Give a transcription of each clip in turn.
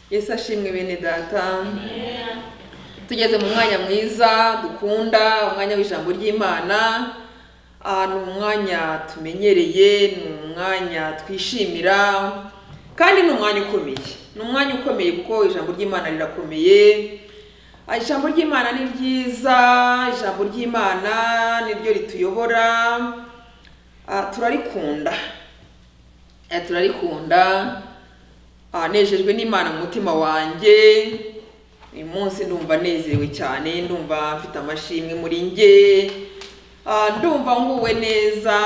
Yesu ashimwe bene data. Tugeze mu mwanya mwiza dukunda, umwanya w'ijambo ry'Imana. Ni umwanya tumenyereye, ni umwanya twishimira, kandi ni umwanya ukomeye. Ni umwanya ukomeye kuko ijambo ry'Imana rirakomeye. Ijambo ry'Imana ni ryiza, ijambo ry'Imana niryo rituyobora. Turarikunda. Turarikunda. Nejejwe n'Imana mu mutima wanjye. Uyu munsi ndumva nezerewe cyane, ndumva mfite amashimwe muri nge, ndumva nguwe neza.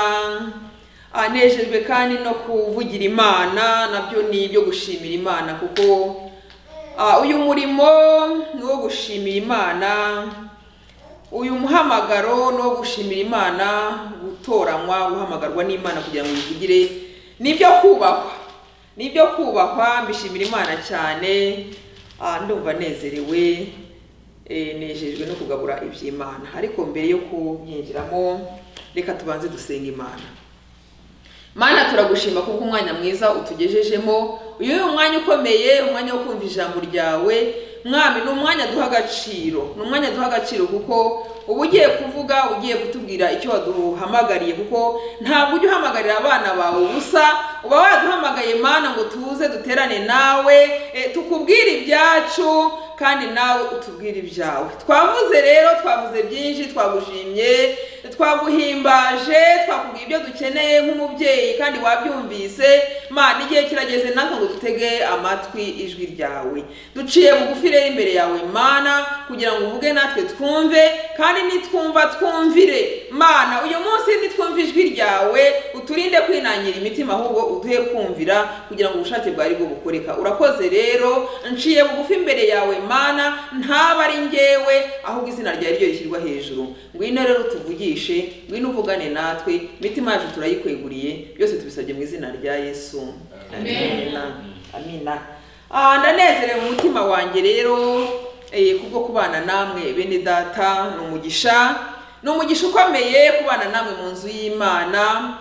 Nejejwe kandi no kuvugira Imana, nabyo ni ibyo gushimira Imana kuko uyu murimo ni wo gushimira Imana. Uyu muhamagaro ni wo gushimira Imana, gutoranywa, guhamagarwa n'Imana kugira ngo yivugire, nibyo kubahwa. Nibyo kubahwa, mbishimira Imana cyane. Ndumva nezerewe, nejejwe no kugabura iby'Imana. Ariko mbere yo kubyinjiramo, reka tubanze dusenga Imana. Mana, turagushima kuko umwanya mwiza utugejejemo. Uyu ni umwanya ukomeye, umwanya wo kumva ijambo ryawe. Mwami, ni umwanya duha agaciro. Ni umwanya duha agaciro kuko uba ugiye kuvuga, ugiye kutubwira icyo waduhamagariye, kuko ntabwo ujya uhamagarira abana bawe ubusa. Uba waduhamagaye Mana ngo tuze duterane nawe, tukubwire ibyacu kandi nawe utubwire ibyawe. Twavuze rero, twavuze byinshi, twagushimye, twaguhimbaje, twakubwiye ibyo dukeneye nk'umubyeyi kandi wabyumvise. Mana, igihe kirageze natwe ngo dutege amatwi ijwi ryawe. Duciye bugufi rero imbere yawe Mana, kugira ngo uvuge natwe twumve, kandi nitwumva twumvire. Mana, uyu munsi nitwumva ijwi ryawe, uturinde kwinangira imitima, ahubwo uduhe kumvira kugira ngo ubushake bwari bwo bukoreka. Urakoze rero, nciye bugufi imbere yawe Mana, ntaba ari ngewe, ahubwo izina ryawe ryo rishyirwa hejuru. Ngwino rero tuvugishe, ngwino uvugane natwe, imitima yacu turayikweguriye, byose tubisabye mu izina rya Yesu. Amina. Amina. Ndanezerewe mu mutima wanjye rero kubwo kubana namwe bene data. Ni umugisha, ni umugisha ukomeye kubana namwe mu nzu y'Imana.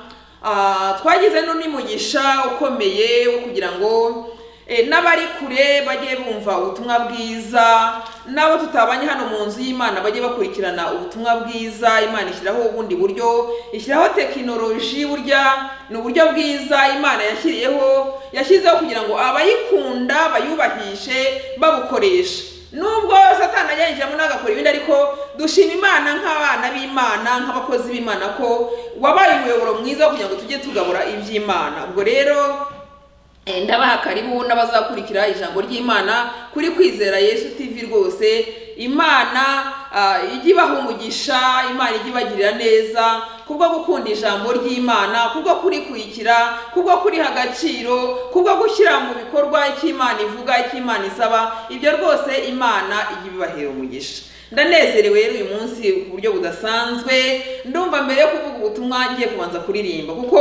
Twagize n'undi mugisha ukomeye wo kugira ngo n'abari kure bajye bumva ubutumwa bwiza, nabo tutabanye hano mu nzu y'Imana bajye bakurikirana ubutumwa bwiza. Imana ishyiraho ubundi buryo, ishyiraho tekinoloji, burya ni uburyo bwiza Imana yashyizeho kugira ngo abayikunda bayubahishe babukoresha. Nubwo Satani ajyanjiramo n'agakora ibindi, ariko dushima Imana nk'abana b'Imana, nk'abakozi b'Imana ko wabaye umuyoboro mwiza kugira ngo tujye tugabura iby'Imana. Ubwo rero ndabaha karibu n'abazakurikira ijambo ry'Imana kuri Kwizera Yesu TV rwose. Imana ijye ibaha umugisha, Imana ijye ibagirira neza kubwo gukunda ijambo ry'Imana, kubwo kurikurikira, kubwo kuriha agaciro, kubwo gushyira mu bikorwa icyo Imana ivuga, icyo Imana isaba. Ibyo rwose Imana ijye ibibahera umugisha. Ndanezerewe rero uyu munsi ku buryo budasanzwe. Ndumva mbere yo kuvuga ubutumwa ngiye kubanza kuririmba kuko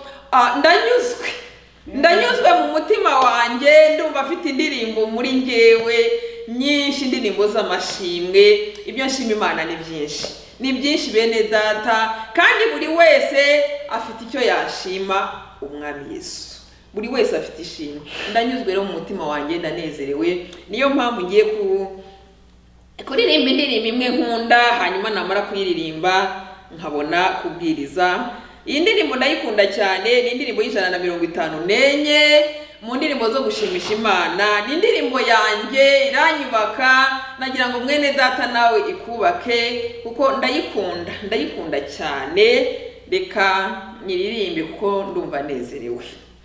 ndanyuzwe mu mutima wanjye. Ndumva afite indirimbo muri ngewe nyinshi, indirimbo z'amashimwe. Ibyo nshima Imana ni byinshi, ni byinshi bene data, kandi buri wese afite icyo yashima umwami Yesu. Buri wese afite ishimwe. Ndanyuzwe rero mu mutima wanjye, ndanezerewe. Niyo mpamvu ngiye kuririmba indirimbo imwe nkunda, hanyuma namara kuyiririmba nkabona kubwiriza. Iyi ndirimbo ndayikunda cyane, ni indirimbo y'154 mu ndirimbo zo gushimisha Imana. Ni indirimbo yanjye, iranyubaka. Nagira ngo mwene data nawe ikubake kuko ndayikunda cyane. Reka nyiririmbe kuko ndumva nezerewe.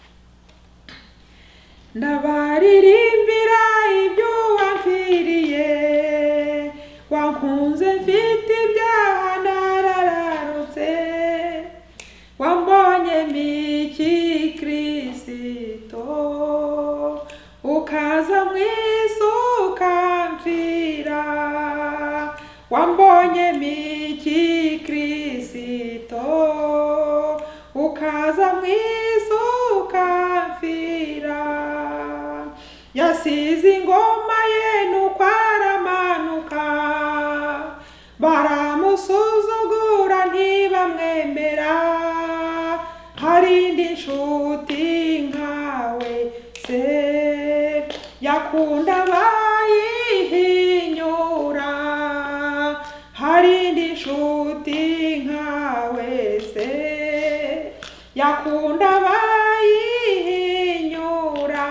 Ndabaririmbira ibyo wamfiriye, wankunze mfite ibyaha narararutse, wambonye miki Kristo, ukaza mwisu ukamfira. Wambonye miki Kristo, ukaza mwisu ukamfira. Yasize ingoma ye nuko aramanuka, baramusuzugura ntibamwemera. Hari indi nshuti nkawe se, yakunda bayihinyura hari inshuti nkawe se yakunda bayihinyura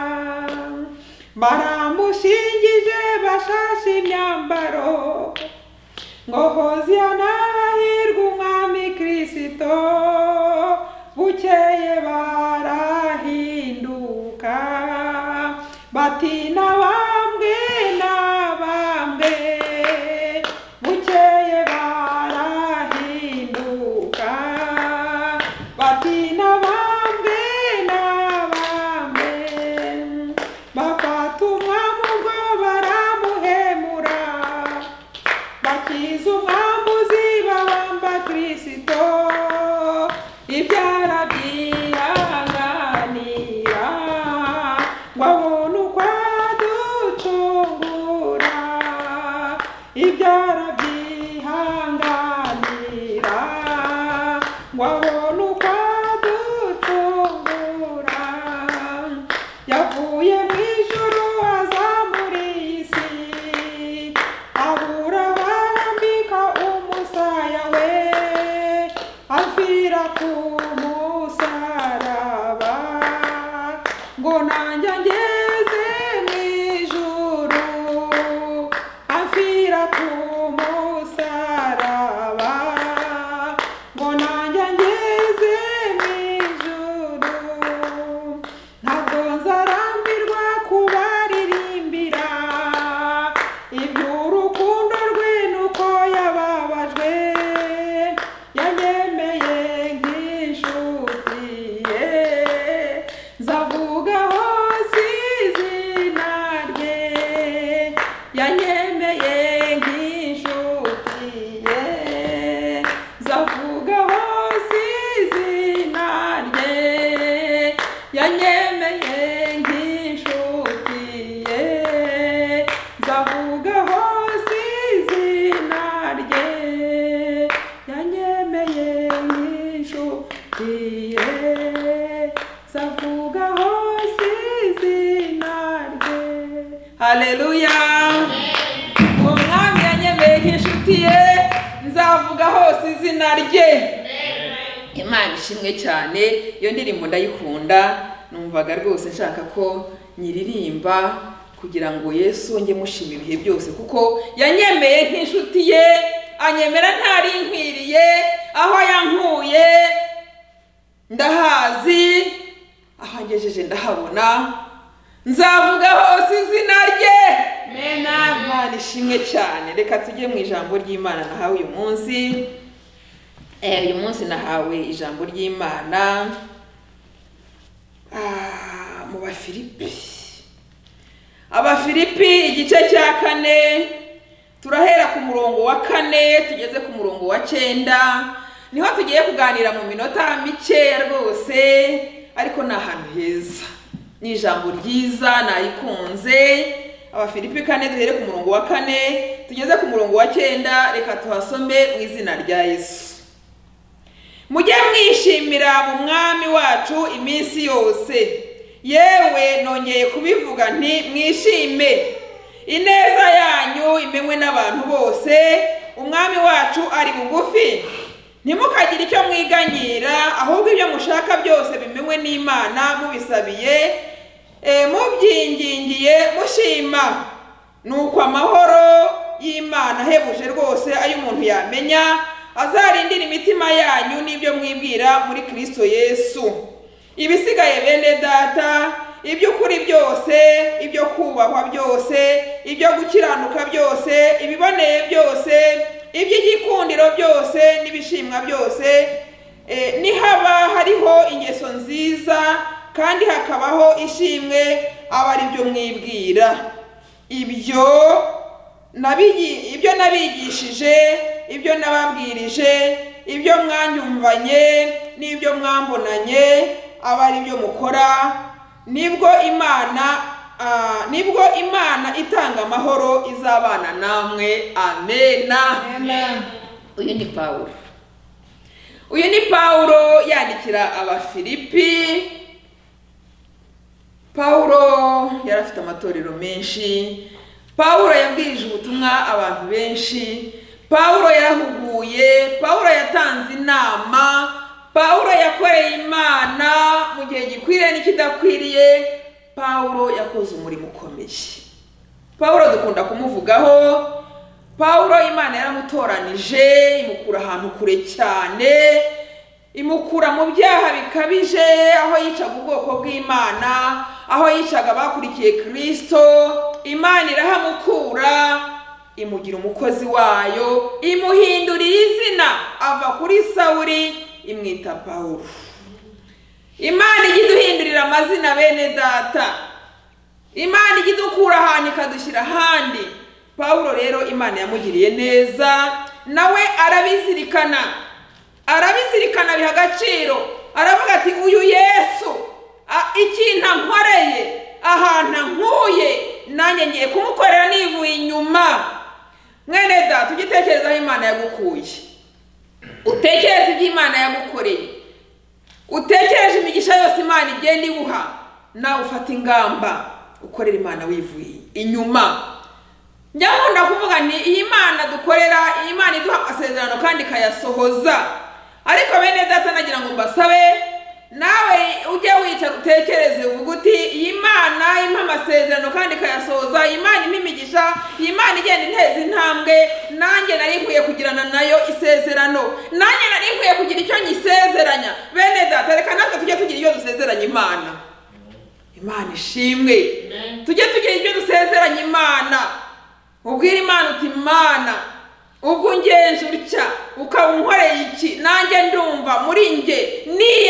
baramushingije bashashe imyambaro ngo Hoziyana hahirwe umwami Kristo bukeye barahinduka bati nabambwe nabambwe bukeye barahinduka bati nabambwe nabambwe bafata umwami ubwo baramuhemura bakiza umwambuzi babamba Kristo ibyara byihanganira ngo abone uko aducungura ibyara byihanganira ngo abone uko aducungura yavuye mu ijuru aza muri iyi si abura barambika umusaya we apfira ku musaraba ngo nanjye ngeze mu ijuru apfira ku musaraba ngo nanjye ngeze mu ijuru ntabwo nzarambirwa kubaririmbira iby'urukundo rwe nuko yababajwe yanyemeye nk'inshuti ye nzavuga hose izina rye yanyemeye nk'inshuti ye nzavuga hose izina rye yanyemeye nk'inshuti ye nzavuga hose izina rye yanyemeye nk'inshuti ye nzavuga hose izina rye. Haleluya! Umwami yanyemeye nk'inshuti ye nzavuga hose izina rye. Imana ishimwe cyane, iyo ndirimbo ndayikunda, numvaga rwose nshaka ko nyiririmba kugira ngo Yesu njye mushima ibihe byose kuko yanyemeye nk'inshuti ye, anyemera ntari nkwiriye, aho yankuye ndahazi, aho angejeje ndahabona, nzavuga hose izina rye. Imana ishimwe cyane. Reka tujye mu ijambo ry'Imana nahawe uyu munsi. Uyu munsi nahawe ijambo ry'Imana mu Bafilipi. Abafilipi igice cya 4 turahera ku murongo wa 4 tugeze ku murongo wa 9. Niho tugiye kuganira mu minota mike rwose, ariko ni ahantu heza. Ni ijambo ryiza nayikunze. Abafilipi 4 duhere ku murongo wa 4 tugeze ku murongo wa 9. Reka tuhasome mu izina rya Yesu. Mujye mwishimira mu mwami wacu iminsi yose. Yewe nongeye kubivuga nti mwishime. Ineza yanyu imenywe n'abantu bose. Umwami wacu ari bugufi. Ntimukagire icyo mwiganyira, ahubwo ibyo mushaka byose bimenywe n'Imana mubisabiye mubyingingiye mushima. Nuko amahoro y'Imana hebuje rwose ayo umuntu yamenya azarindira imitima yanyu n'ibyo mwibwira muri Kristo Yesu. Ibisigaye bene data, iby'ukuri byose, ibyo kubahwa byose, ibyo gukiranuka byose, ibiboneye byose, iby'igikundiro byose n'ibishimwa byose, nihaba hariho ingeso nziza kandi hakabaho ishimwe, aba ari byo mwibwira. Ibyo nabigishije, ibyo nababwirije, ibyo mwanyumvanye n'ibyo mwambonanye, aba ari byo mukora. Nibwo Imana itanga amahoro izabana namwe. Amena. Uyu ni Pawulo yandikira Abafilipi. Pawulo yari afite amatorero menshi, Pawulo yabwirije ubutumwa abantu benshi, Pawulo yarahuguye, Pawulo yatanze inama, Pawulo yakoreye Imana mu gihe gikwiriye n'ikidakwiriye. Pawulo yakoze umurimo ukomeye. Pawulo dukunda kumuvugaho. Pawulo Imana yaramutoranije, imukura ahantu kure cyane, imukura mu byaha bikabije, aho yicaga ubwoko bw'Imana, aho yicaga abakurikiye Kristo. Imana irahamukura, imugira umukozi wayo, imuhindurira izina, ava kuri Sawuli imwita Pawulo. Imana ijya iduhindurira amazina bene data. Imana ijya idukura ahantu ikadushyira ahandi. Pawulo rero Imana yamugiriye neza, nawe arabizirikana biha agaciro. Aravuga ati uyu Yesu ikintu ankoreye, ahantu ankuye, nanjye ngiye kumukorera nivuye inyuma. Mwene data, ugitekereza aho Imana yagukuye, utekereze ibyo Imana yagukoreye, utekereje imigisha yose Imana igenda iguha, nawe ufata ingamba ukorera Imana wivuye inyuma. Njya kuvuga ni iyi Imana dukorera, iyi Imana iduha amasezerano kandi ikayasohoza. Ariko bene data, nagira ngo mbasabe nawe ujye wicara utekereze, uvuga uti iyi Imana impa amasezerano kandi ikayasohoza, iyi Imana impa imigisha, iyi Imana igenda inteza intambwe, nanjye nari nkwiye kugirana nayo isezerano, nanjye nari nkwiye kugira icyo nyisezeranya. Bene data, reka natwe tujye tugira ibyo dusezeranya Imana. Imana ishimwe. Tujye tugira ibyo dusezeranya Imana. Ubwira Imana uti Imana, ubwo ungenje utya, ukaba unkoreye iki, nanjye ndumva muri nge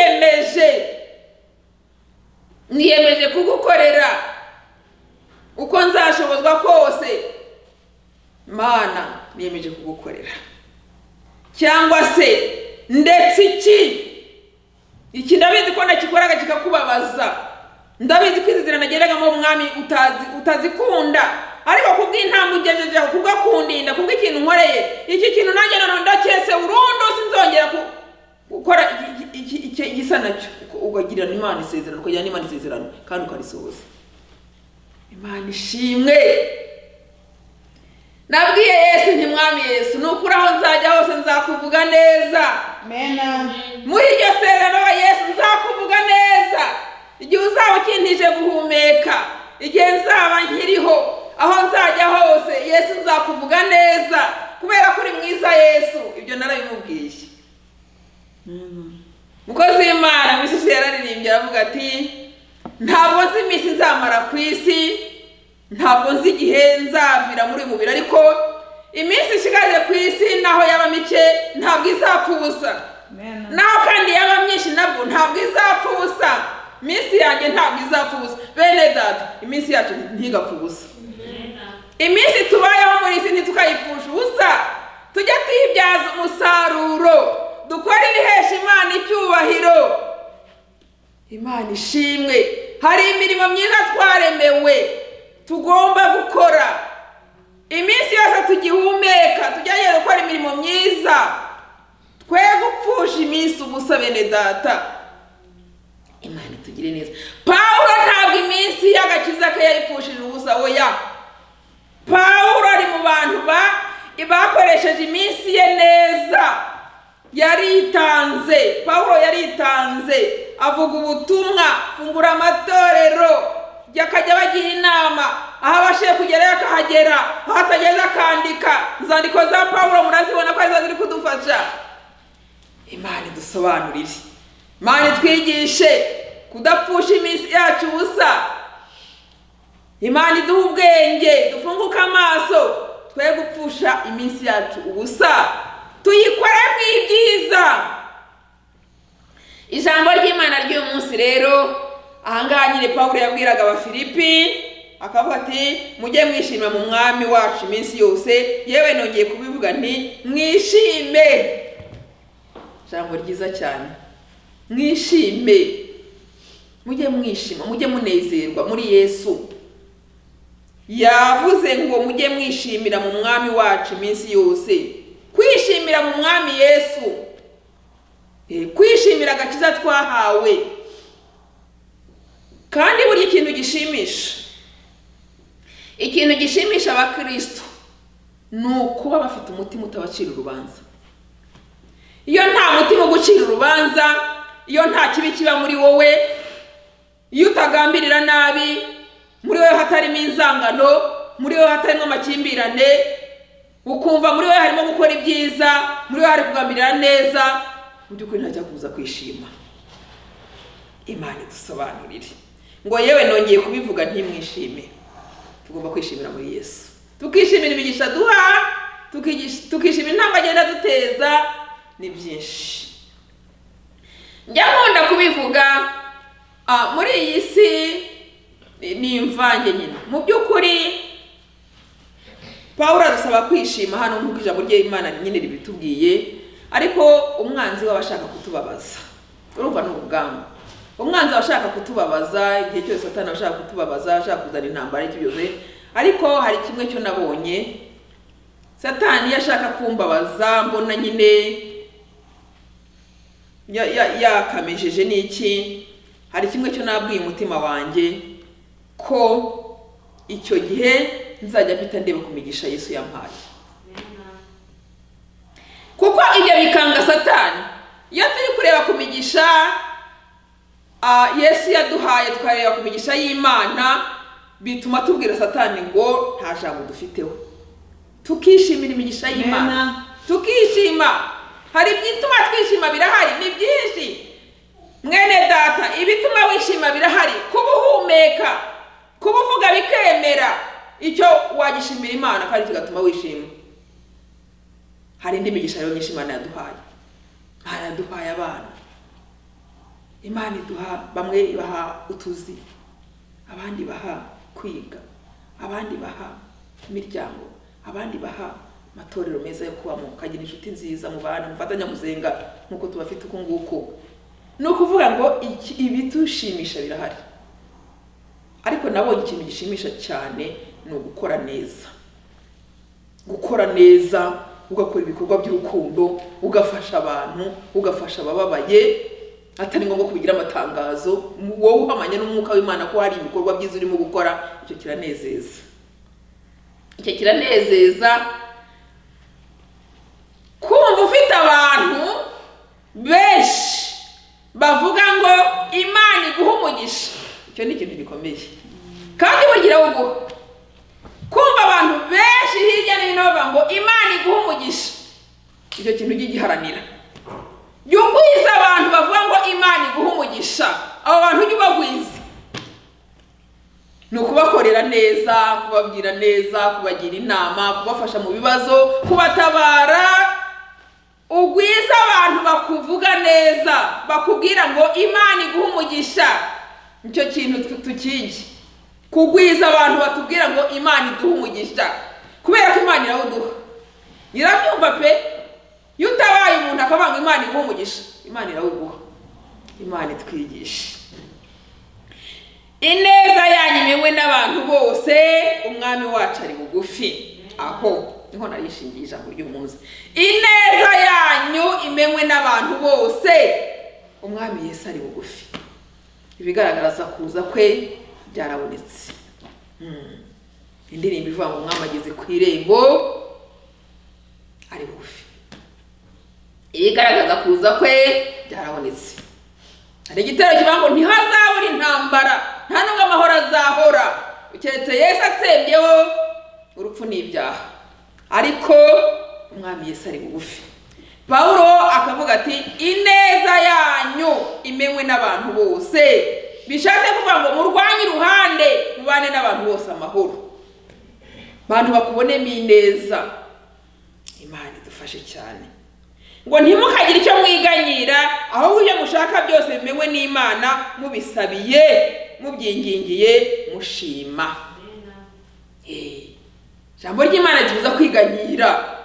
niyemeje kugukorera uko nzashobozwa kose. Imana, niyemeje kugukorera. Cyangwa se ndetse iki ndabizi ko nakikoraga kikakubabaza, ndabizi ko izina nageragamo umwami utazikunda, ariko kubw'intambwe ugejejeho, kubwakundinda, kubw'ikintu nkoreye, iki kintu nanjye none ndakese burundu, sinzongera gukora igisa nacyo. Ugagirana Imana isezerano, ukagirana Imana isezerano kandi ukarisohoza. Imana ishimwe. Nabwiye Yesu nti Mwami Yesu, nukuri aho nzajya hose nzakuvuga neza. Amen. Muri iryo sezerano Yesu nzakuvuga neza. Igihe uzaba ukintije guhumeka, igihe nzaba nkiriho, aho nzajya hose Yesu nzakuvuga neza, kubera kuri mwiza Yesu. Ibyo narabimubwiye. Mukozi w'Imana Misi yararirimbye aravuga ati ntabwo nzi iminsi nzamara ku isi, ntabwo nzi igihe nzavira muri mubiri, ariko iminsi ishigaje ku isi naho yaba mike ntabwo izapfa ubusa. Naho kandi yaba myinshi nabwo ntabwo izapfa ubusa. Iminsi yanjye ntabwo izapfa ubusa. Bene data, iminsi yacu ntigapfa ubusa. Iminsi tubayeho muri isi ntitukayipfusha ubusa. Tujye tuyibyaza umusaruro, dukora ibihesha Imana icyubahiro. Imana ishimwe. Hari imirimo myiza twaremewe tugomba gukora. Iminsi yose tugihumeka tugerageze gukora imirimo myiza, twe gupfusha iminsi ubusa. Bene data, Imana itugire neza. Pawulo ntabwo iminsi y'agakiza ke yayipfushije ubusa. Oya, Pawulo ari mu bantu bakoresheje iminsi ye neza. Yaritanze. Pawulo yaritanze, avuga ubutumwa, fungura amatorero, yakajya bagira inama, aho abashiye kugerayo akahagera, aho atageze akandika. Inzandiko za Pawulo murazibona ko arizo ziri kudufasha. Imana idusobanurire, Imana itwigishe kudapfusha iminsi yacu ubusa. Imana iduha ubwenge, dufunguke amaso, twe gupfusha iminsi yacu ubusa, tuyikoremo ibyiza. Ijambo ry'Imana ry'uyu munsi rero, ahangaha nyine Pawulo yabwiraga Abafilipi akavuga ati mujye mwishima mu Mwami wacu iminsi yose. Yewe nongeye kubivuga nti mwishime. Ijambo ryiza cyane, mwishime. Mujye mwishima, mujye munezerwa muri Yesu. Yavuze ngo mujye mwishimira mu Mwami wacu iminsi yose. Kwishimira mu Mwami Yesu, kwishimira agakiza twahawe, kandi buri ikintu gishimisha abakristo ni ukuba bafite umutima utabacira urubanza. Iyo nta mutima ugucira urubanza, iyo nta kibi kiba muri wowe, iyo utagambirira nabi, muri wowe hatarimo inzangano, muri wowe hatarimo amakimbirane, ukumva muri wowe harimo gukora ibyiza, muri wowe hari kugambirira neza, mu by'ukuri ntajya kuza kwishima. Imana idusobanurire ngo yewe nongeye kubivuga ntimwishime. Tugomba kwishimira muri Yesu, tukishimira imigisha duha, tukishimira intambwe agenda duteza. Ni byinshi njya nkunda kubivuga muri iyi si ni imvange nyine. Mu by'ukuri Pawulo adusaba kwishima hano nk'uko ijambo ry'Imana nyine ribitubwiye, ariko umwanzi w'abashaka kutubabaza, urumva ni ubugamba. Umwanzi washaka kutubabaza, igihe cyose Satani ashaka kutubabaza, ashaka kuzana intambara y'iki byose. Ariko hari kimwe cyo nabonye, Satani yashaka kumbabaza, mbona nyine yakamejeje n'iki. Hari kimwe cyo nabwiye umutima wanjye ko icyo gihe nzajya mpita ndeba ku migisha Yesu yampaye. Kuko ibyo bikanga Satani. Iyo turi kureba ku migisha Yesu yaduhaye, tukareba ku migisha y'Imana, bituma tubwira Satani ngo nta jambo dufiteho. Tukishimira imigisha y'Imana, tukishima. Hari ibituma twishima birahari, ni byinshi. Mwene data, ibituma wishima birahari: kubuhumeka, kubuvuga bikemera. Icyo wagishimira Imana kandi kigatuma wishima. Hari indi migisha yo nyinshi Imana yaduhaye. Imana yaduhaye abana. Imana iduha, bamwe ibaha utuzi, abandi baha kwiga, abandi baha imiryango, abandi baha amatorero meza yo kubamo, kagira inshuti nziza mu bana, mufatanya muzenga nkuko tubafite uko nguko. No kuvuga ngo ibitushimisha birahari, ariko nabonye ikintu gishimisha cyane ni ugukora neza. Gukora neza, ugakora ibikorwa by'urukundo, ugafasha abantu, ugafasha abababaye, atari ngombwa kubigira amatangazo. Wowe uhamanya n'umwuka w'Imana ko hari ibikorwa byiza urimo gukora, icyo kiranezeza. Icyo kiranezeza kumva ufite abantu benshi bavuga ngo Imana iguha umugisha. Icyo ni ikintu gikomeye kandi bugira uguha. Kumva abantu benshi hirya no hino bavuga ngo Imana iguha umugisha, icyo kintu giharanira. Yugwiza abantu bavuga ngo Imana iguha umugisha, abo bantu ujye ubagwiza. Ni ukubakorera neza, kubabwira neza, kubagira inama, kubafasha mu bibazo, kubatabara. Ugwiza abantu bakuvuga neza, bakubwira ngo Imana iguha umugisha. Nicyo kintu tukigi. Kugwiza abantu batubwira ngo Imana iguha umugisha, kubera ko Imana irawuduha. Irabyumva pe. Iyo utabaye umuntu akavuga ngo Imana iguha umugisha, Imana irawuguha. Imana itwigisha. Ineza yanyu imenywe n'abantu bose, umwami wacu ari bugufi. Aho niho narishingiye ijambo ry'umunsi. Ineza yanyu imenywe n'abantu bose, umwami Yesu ari bugufi. Ibigaragaza kuza kwe byarabonetse. Indirimbo ivuga ngo umwami ageze ku irembo ari bugufi. Ibigaragaza kuza kwe byarabonetse. Hari igitero kivuga ngo ntihazabura intambara, nta nubwo amahoro azahora, keretse Yesu atsembyeho urupfu n'ibyaha. Ariko umwami Yesu ari bugufi. Pawulo akavuga ati ineza yanyu imenywe n'abantu bose. Bishatse kuvuga ngo murwanye iruhande, mubane n'abantu bose amahoro, abantu bakubonemo ineza. Imana idufashe cyane ngo ntimukagire icyo mwiganyira, ahubwo ibyo mushaka byose bimenywe n'Imana, mubisabiye, mubyingingiye, mushima. Jambo ry'Imana ribuza kwiganyira,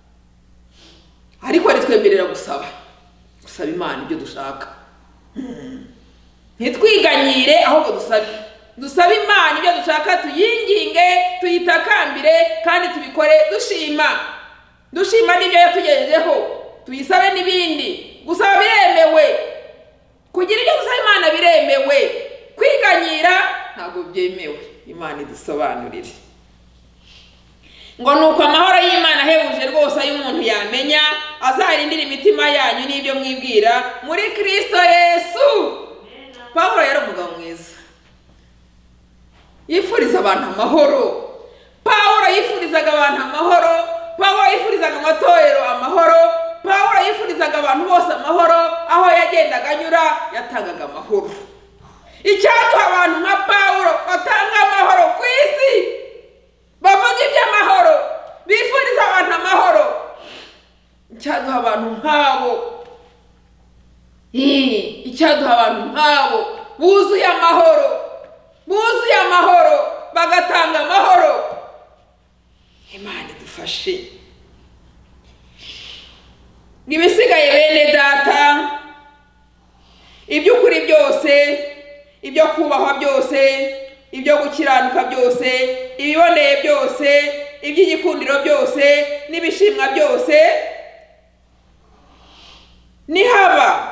ariko ritwemerera gusaba Imana ibyo dushaka. Ntitwiganyire, ahubwo dusabe Imana ibyo dushaka, tuyinginge, tuyitakambire, kandi tubikore dushima n'ibyo yatugejejeho, tuyisabe n'ibindi. Gusaba biremewe, kugira ibyo dusaba Imana biremewe. kwiganyira ntabwo byemewe. Imana idusobanurire. Ngo nuko amahoro y'Imana ahebuje rwose y'umuntu yamenya azarindira imitima yanyu n'ibyo mwibwira muri Kristo Yesu. Pawulo yari umugabo mwiza, yifuriza abantu amahoro. Pawulo yifurizaga abantu amahoro. Pawulo yifurizaga amatorero amahoro. Pawulo yifurizaga abantu bose amahoro. Aho yagendaga anyura yatangaga amahoro. Icyaduha abantu nka Pawulo batanga amahoro ku isi, bavuga iby'amahoro, bifuriza abantu amahoro. Icyaduha abantu nk'abo, icyaduha abantu nk'abo buzuye amahoro, buzuye amahoro, bagatanga amahoro. Imana idufashe. Ibisigaye bene data, iby'ukuri byose, ibyo kubahwa byose, ibyo gukiranuka byose, ibiboneye byose, iby'igikundiro byose, n'ibishimwa byose, nihaba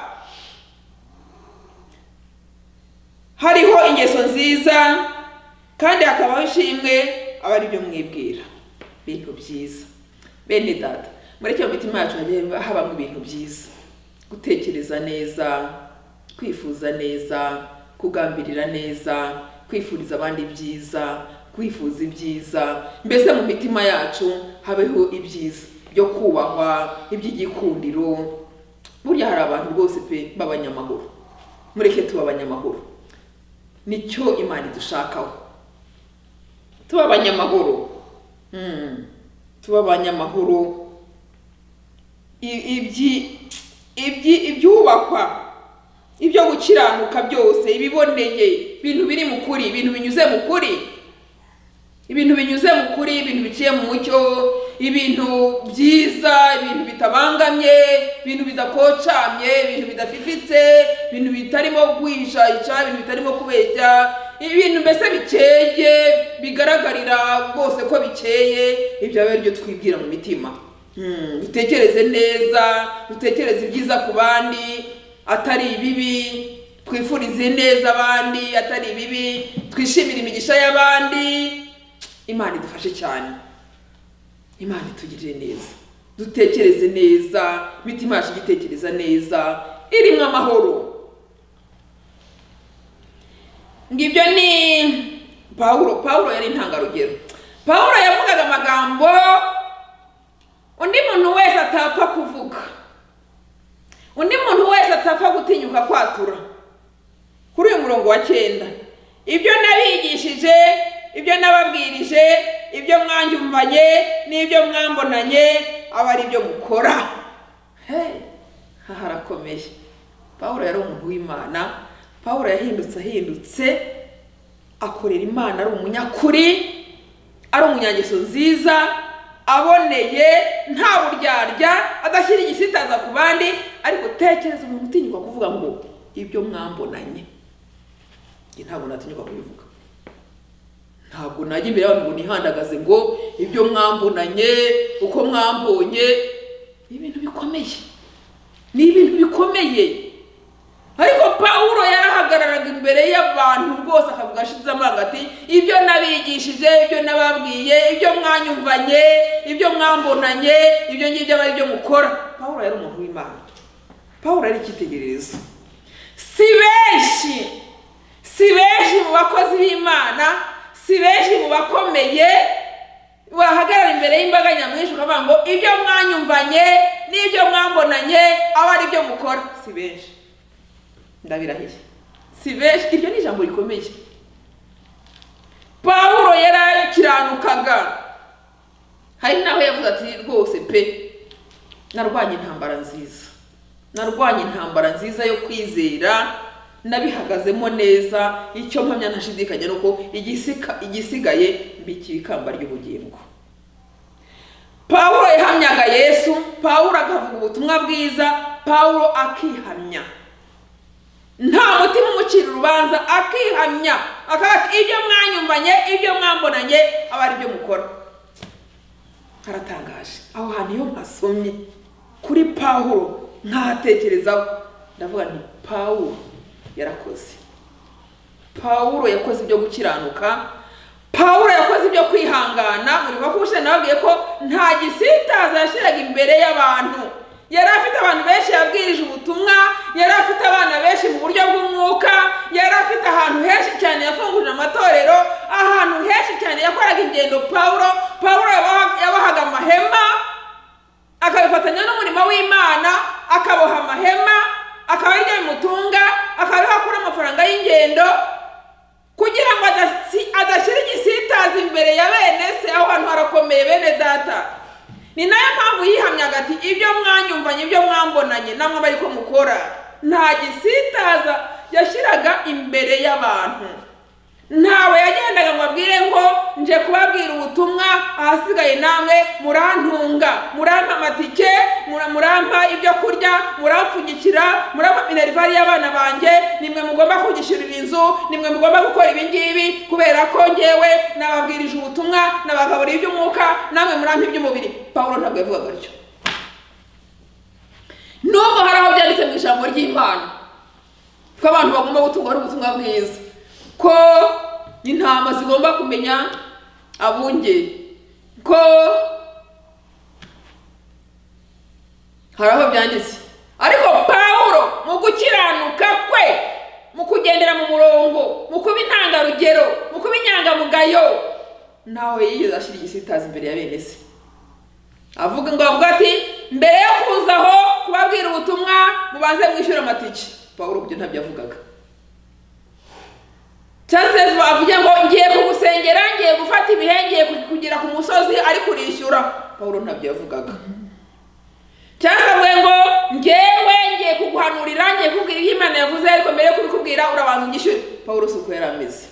hariho ingeso nziza kandi hakabaho ishimwe, aba ari byo mwibwira, ibintu byiza. Bene data, muri cyo mitima yacu habamo ibintu byiza: gutekereza neza, kwifuza neza, kugambirira neza, kwifuriza abandi ibyiza, kwifuza ibyiza. Mbese mu mitima yacu habeho ibyiza byo kubahwa, iby'igikundiro. Burya hari abantu rwose pe b'abanyamahoro. Mureke tuba abanyamahoro, nicyo Imana idushakaho. Tuba abanyamahoro, tuba abanyamahoro. Ibyubakwa, ibyo gukiranuka byose, ibiboneye, ibintu biri mu kuri, ibintu binyuze mu kuri, ibintu binyuze mu kuri, ibintu biciye mu mucyo, ibintu byiza, ibintu bitabangamye, ibintu bidakocamye, ibintu bidafifitse, ibintu bitarimo kwihishahisha, ibintu bitarimo kubeshya, ibintu mbese bikeye, bigaragarira rwose ko bikeye. Ibyo abe aribyo twibwira mu mitima. Dutekereze neza, dutekereze ibyiza ku bandi atari ibibi, twifurize neza abandi atari ibibi, twishimire imigisha y'abandi. Imana idufashe cyane. Imana itugirire neza, dutekereze neza, imitima yacu igitekereza neza, irimo amahoro. Ngibyo ni Pawulo yari intangarugero. Pawulo yavugaga amagambo undi muntu wese atapfa kuvuga, undi muntu wese atapfa gutinyuka kwatura. Kuri uyu murongo wa 9, ibyo nabigishije, ibyo nababwirije, ibyo mwanjumvanye n'ibyo mwambonanye, aba ari byo mukora. Harakomeye. Pawulo yari umuntu w'Imana. Pawulo yahindutse akorera Imana, ari umunyakuri, ari umunyangeso nziza, aboneye, nta buryarya, adashyira igisitaza ku bandi. Ariko tekereza umuntu utinyuka kuvuga ngo ibyo mwambonanye. Ntabwo natinyuka kubivuga. Ntabwo najya imbere y'abantu ngo nihandagaze ngo ibyo mwambonanye, uko mwambonye. Ibintu bikomeye, ni ibintu bikomeye. Ariko Pawulo yarahagararaga imbere y'abantu rwose akavuga ashize amanga ati ibyo nabigishije, ibyo nababwiye, ibyo mwanyumvanye, ibyo mwambonanye, ibyo ngibyo aba ari byo mukora. Pawulo yari umuntu w'Imana. Pawulo yari icyitegererezo. Si benshi mu bakozi b'Imana, si benshi mu bakomeye wahagarara imbere y'imbaga nyamwinshi ukavuga ngo ibyo mwanyumvanye n'ibyo mwambonanye aba ari byo mukora. Si benshi, ndabirahiye, si benshi. Iryo ni ijambo rikomeye. Pawulo yarakiranukaga. Hari naho yavuze ati rwose pe, narwanye intambara nziza, narwanye intambara nziza yo kwizera, nabihagazemo neza. Icyo mpamya ntashidikanya nuko igisigaye mbikira ikamba ry'ubugingo. Pawulo yahamyaga Yesu, Pawulo akavuga ubutumwa bwiza, Pawulo akihamya, nta mutima umucira urubanza, akihamya akavuga ibyo mwanyumvanye, ibyo mwambonanye aba ari byo mukora. Haratangaje. Aho hantu iyo mpasomye kuri Pawulo nkatekerezaho, ndavuga nti Pawulo yarakoze. Pawulo yakoze ibyo gukiranuka, Pawulo yakoze ibyo kwihangana. Muri bakubushe nababwiye ko nta gisitaza yashiraga imbere y'abantu. Yari afite abantu benshi yabwirije ubutumwa, yari afite abana benshi mu buryo bw'umwuka, yari afite ahantu henshi cyane yafunguje amatorero, ahantu henshi cyane yakoraga ingendo. Pawulo yabahaga amahema, akabifatanya n'umurimo w'Imana, akaboha amahema, akaba arya bimutunga, akaba akura amafaranga y'ingendo, kugira ngo adashyira igisitaza imbere ya bene se. Aho hantu harakomeye bene data. Ni nayo mpamvu yihamyaga ati ibyo mwanyumvanye, ibyo mwambonanye namwe bari ko mukora. Nta gisitaza yashyiraga imbere y'abantu. Ntawe yagendaga ngo abwire ngo nje kubabwira ubutumwa, ahasigaye namwe murantunga, murampa amatike, murampa ibyo kurya, murampfunyikira, murampa minervari y'abana banjye, nimwe mugomba kugishyurira inzu, nimwe mugomba gukora ibi ngibi, kubera ko ngewe nababwirije ubutumwa, nabagaburira iby'umwuka, namwe murampa iby'umubiri. Pawulo ntabwo yavugaga gutyo. Nubwo hari aho byanditse mu ijambo ry'Imana ko abantu bagomba gutungwa ubutumwa bwiza, ko intama zigomba kumenya abungeri, ko hari aho byanditse. Ariko Pawulo mu gukiranuka kwe, mu kugendera mu murongo, mu kuba intangarugero, mu kuba inyangamugayo, nawe yigeze ashyira igisitaza imbere ya bene se. Avuga ati mbere yo kuzaho kubabwira ubutumwa mubanze mwishyura amatike. Pawulo byo ntabyo yavugaga. Cyangwa avuga ngo ngiye kugusengera, ngiye gufata ibihengeye kugira ku musozi ari kurishyura. Pawulo ntabyo yavugaga. Cyangwa avuga ngo ngiye kuguhanurira, ngiye kubwira ibyo Imana yavuze, ariko mbere yo kubikubwira urabanza unyishyure. Pawulo suko yarameze.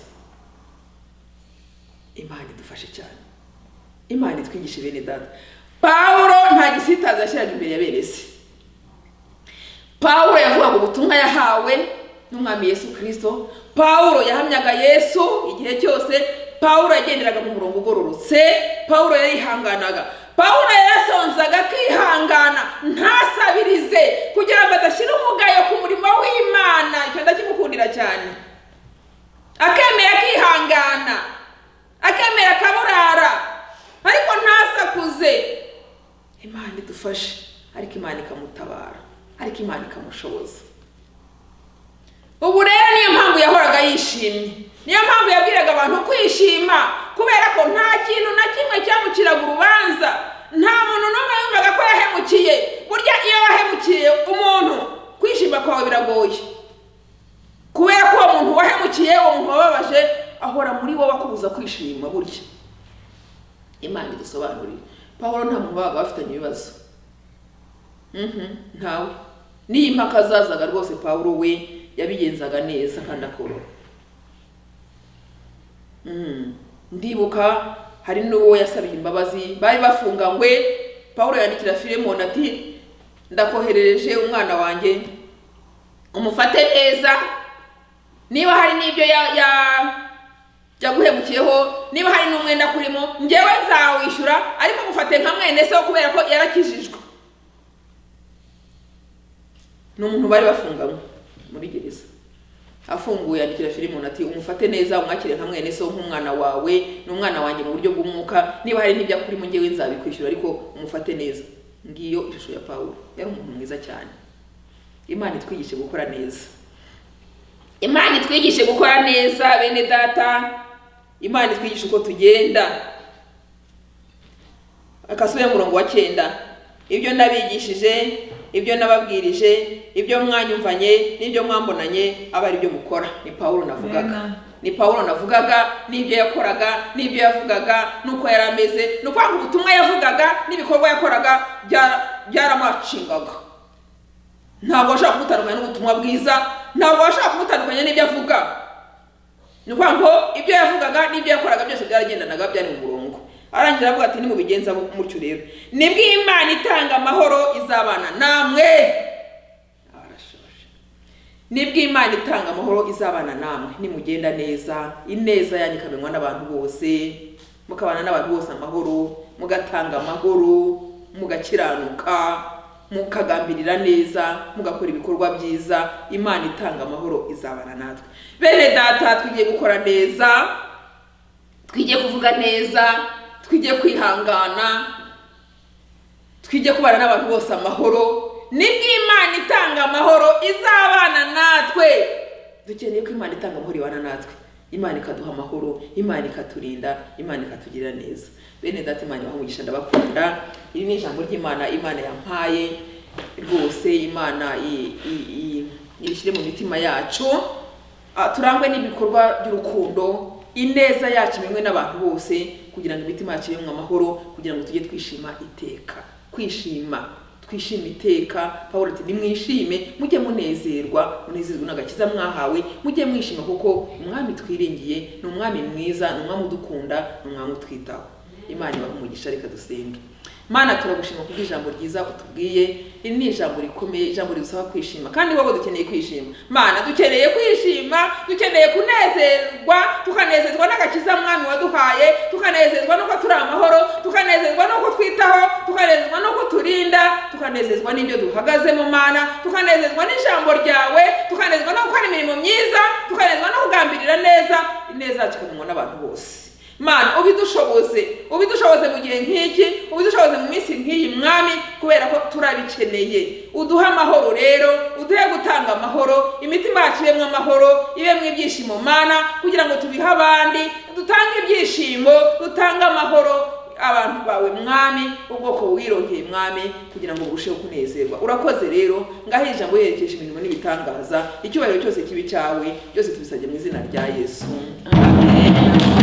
Imana idufashe cyane, Imana itwigishe bene data. Pawulo nta gisitaza yashyiraga imbere ya bene se. Pawulo yavugaga ubutumwa yahawe n'Umwami Yesu Kristo. Pawulo yahamyaga Yesu igihe cyose. Pawulo yagenderaga mu murongo ugororotse. Pawulo yarihanganaga. Pawulo yarasonzaga kwihangana, ntasabirize, kugira ngo adashyira umugayo ku murimo w'Imana. Icyo ndakimukundira cyane. Akemera kwihangana, akemera akaburara, ariko ntasakuze. Imana idufashe, ariko Imana ikamutabara, ariko Imana ikamushoboza. Ubu rero niyo mpamvu yahoraga yishimye, niyo mpamvu yabwiraga abantu kwishima, kubera ko nta kintu na kimwe cyamuciraga urubanza. Nta muntu n'umwe yumvaga ko yahemukiye. Burya iyo wahemukiye umuntu, kwishima kwawe biragoye, kubera ko uwo muntu wahemukiye, uwo muntu wababaje, ahora muri wowe akubuza kwishima. Burya Imana idusobanurire. Pawulo nta muntu wabaga bafitanye ibibazo. Ntawe. Niyo impaka zazaga rwose Pawulo we yabigenzaga neza kandi akorora. Ndibuka hari n'uwo yasabiye imbabazi, bari bafunganywe. Pawulo yandikira Filemoni ati ndakoherereje umwana wanjye, umufate neza, niba hari n'ibyo yaguhemukiyeho, niba hari n'umwenda kurimo, njyewe nzawishyura, ariko mufate nka mwene se kubera ko yarakijijwe. N'umuntu bari bafunganywe muri gereza, afunguye yandikira Filemoni ati umufate neza, umwakire nka mwene se, nk'umwana wawe n'umwana wanjye mu buryo bw'umwuka, niba hari n'ibyo kurimo njyewe nzabikwishyura, ariko umufate neza. Ngiyo ishusho ya Pawulo. Yari umuntu mwiza cyane. Imana itwigishe gukora neza, Imana itwigishe gukora neza bene data. Imana itwigishe uko tugenda. Akasubira mu murongo wa 9. Ibyo ndabigishije, ibyo nababwirije, ibyo mwanyumvanye, n'ibyo mwambonanye, aba ari byo mukora. Ni Pawulo navugaga. Ni Pawulo navugaga, n'ibyo yakoraga, n'ibyo yavugaga, nuko yarameze, no kwanga ubutumwa yavugaga n'ibikorwa yakoraga byaramacingaga. Ntabwo washaka kumutandukanya n'ubutumwa bwiza, ntabwo washaka kumutandukanya n'ibyo avuga. Ni kwanga ibyo yavugaga n'ibyo yakoraga byose byaragendanaga, byari mu murongo. Arangira avuga ati nimubigenza mutyo rero, nibwo Imana itanga amahoro izabana namwe. Arashoje. Nibwo Imana itanga amahoro izabana namwe nimugenda neza, ineza yanyu ikamenywa n'abantu bose, mukabana n'abantu bose amahoro, mugatanga amahoro, mugakiranuka, mukagambirira neza, mugakora ibikorwa byiza, Imana itanga amahoro izabana natwe. Bene data, twigiye gukora neza, twigiye kuvuga neza, twigiye kwihangana, twigiye kubana n'abantu bose amahoro. Nibwo Imana itanga amahoro izabana natwe. Dukeneye ko Imana itanga amahoro ibana natwe, Imana ikaduha amahoro, Imana ikaturinda, Imana ikatugirira neza. Bene data, Imana ibahe ndabakunda. Iri ni ijambo ry'Imana, Imana yampaye rwose. Imana irishyire mu mitima yacu, turangwe n'ibikorwa by'urukundo, ineza yacu imenywe n'abantu bose, kugira ngo imitima yacu ibemwe amahoro, kugira ngo tujye twishima iteka. Twishime iteka. Pawulo ati nimwishime, mujye munezerwa, munezerwa n'agakiza mwahawe, mujye mwishima kuko umwami twiringiye ni umwami mwiza, ni umwami udukunda, ni umwami utwitaho. Imana ibahe umugisha. Reka dusenge. Mana, turagushima kubw'ijambo ryiza utubwiye. Iri ni ijambo rikomeye, ijambo ridusaba kwishima, kandi wowe dukeneye kwishima. Mana, dukeneye kwishima, dukeneye kunezerwa, tukanezezwa n'agakiza mwami waduhaye, tukanezezwa nuko turi amahoro, tukanezezwa nuko twitaho, tukanezezwa nuko turinda, tukanezezwa n'ibyo duhagazemo. Mana, tukanezezwa n'ijambo ryawe, tukanezezwa no gukora imirimo myiza, tukanezezwa no kugambirira neza, ineza yacu ikamenywa n'abantu bose. Mana, ubidushoboze mu gihe nk'iki, ubidushoboze mu minsi nk'iyi mwami, kubera ko turabikeneye. Uduha amahoro rero, uduhe gutanga amahoro, imitima yacu ibemwe amahoro, ibemwe ibyishimo Mana, kugira ngo tubihe abandi, dutange ibyishimo, dutange amahoro abantu bawe mwami, ubwoko wironkeye mwami, kugira ngo burusheho kunezerwa. Urakoze rero, ngaho ijambo yerekeje imirimo n'ibitangaza, icyubahiro cyose kibi cyawe, byose tubisabye mu izina rya Yesu. Amen.